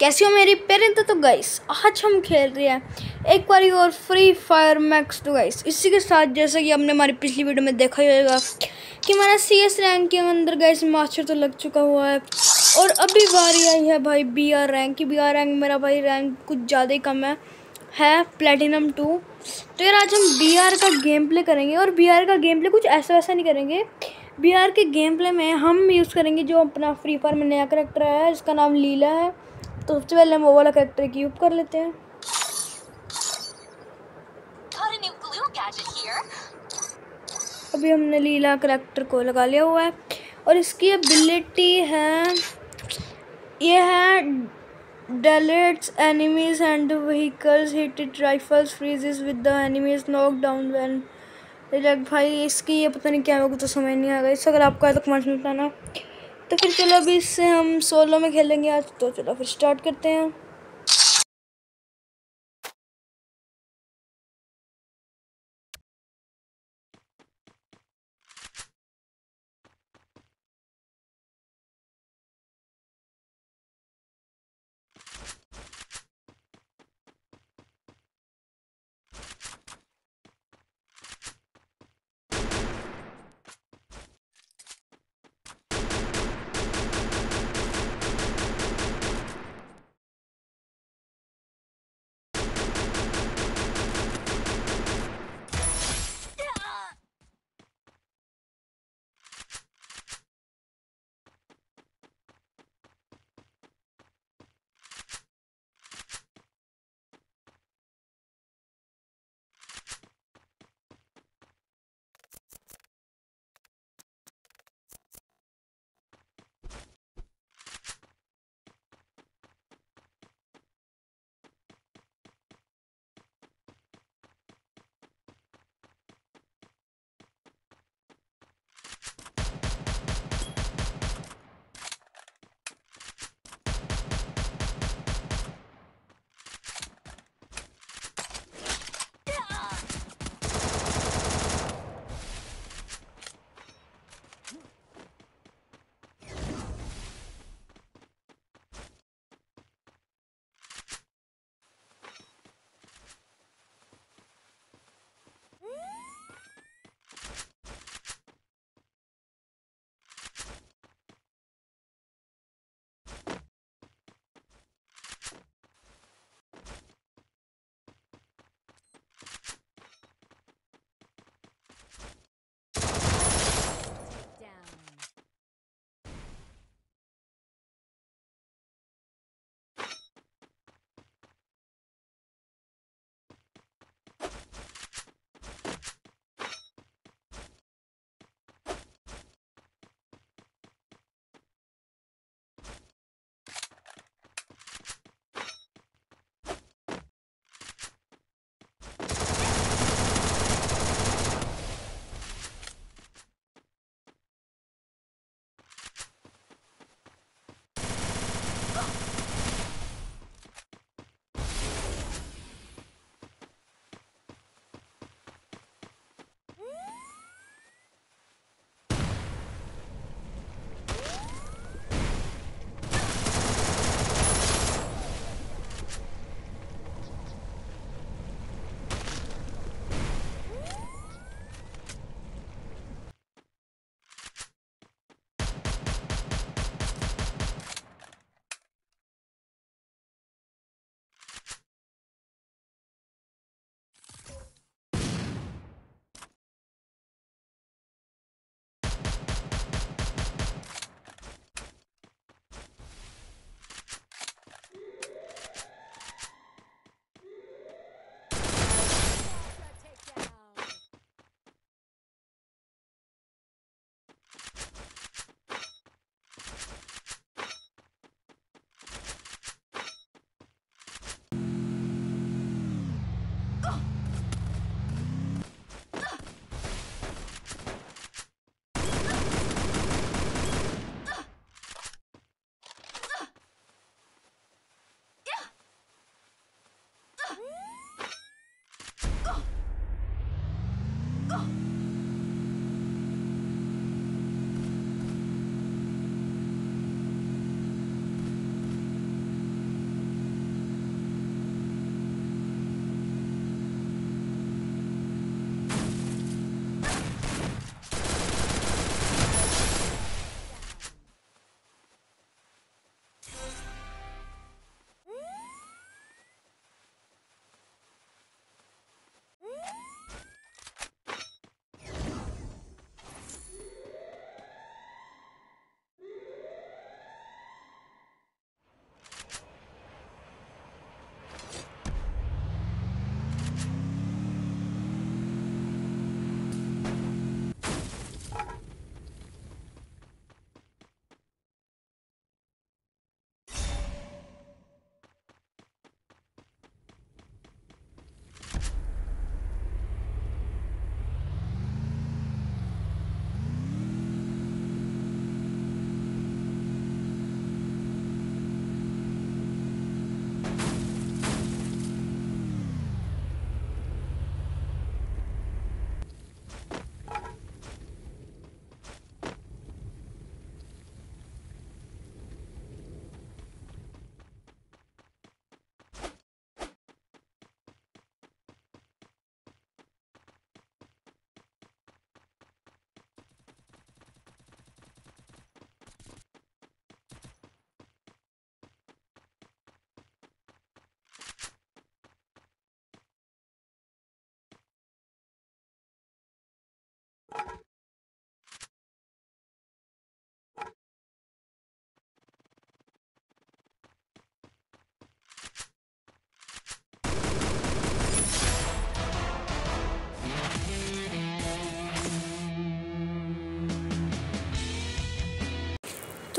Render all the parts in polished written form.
कैसी हो मेरी पेरेंट। तो गाइस आज हम खेल रहे हैं एक बारी और फ्री फायर मैक्स। तो गाइस इसी के साथ जैसा कि आपने हमारी पिछली वीडियो में देखा ही होगा कि हमारा CS रैंक के अंदर गाइस मास्टर तो लग चुका हुआ है और अभी बारी आई है भाई BR रैंक की। BR रैंक मेरा भाई रैंक कुछ ज़्यादा ही कम है प्लेटिनम 2। तो यार आज हम BR का गेम प्ले करेंगे और BR का गेम प्ले कुछ ऐसा वैसा नहीं करेंगे। BR के गेम प्ले में हम यूज़ करेंगे जो अपना फ्री फायर में नया करेक्टर है जिसका नाम लीला है। तो सबसे पहले हम वो वाला करेक्टर की यूज़ कर लेते हैं। अभी हमने लीला करेक्टर को लगा लिया हुआ है और इसकी एबिलिटी है ये है deletes enemies and vehicles, hit it rifles, freezes with the enemies, knock down when like भाई इसकी ये पता नहीं क्या होगा, तो समझ नहीं आ गया। इस अगर आपको आया तो कमेंट में बताना। तो फिर चलो अभी इससे हम सोलो में खेलेंगे आज। तो चलो फिर स्टार्ट करते हैं।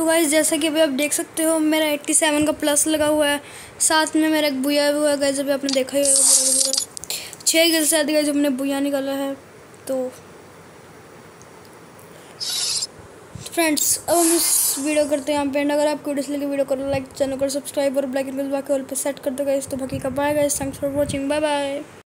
तो गाइस जैसा कि अभी आप देख सकते हो मेरा 87 का प्लस लगा हुआ है, साथ में मेरा एक बुया भी हुआ है गाइस। अभी आपने देखा ही होगा 6 किल से अधिक हमने बुया निकाला है। तो फ्रेंड्स अब हम इस वीडियो करते हैं यहाँ पे एंड। अगर आपको वीडियो लगी वीडियो को लाइक, चैनल को सब्सक्राइब और ब्लैक एंड बाकी ऑल पे सेट कर दो गाइस। तो बाकी का bye guys, thanks for watching, bye bye.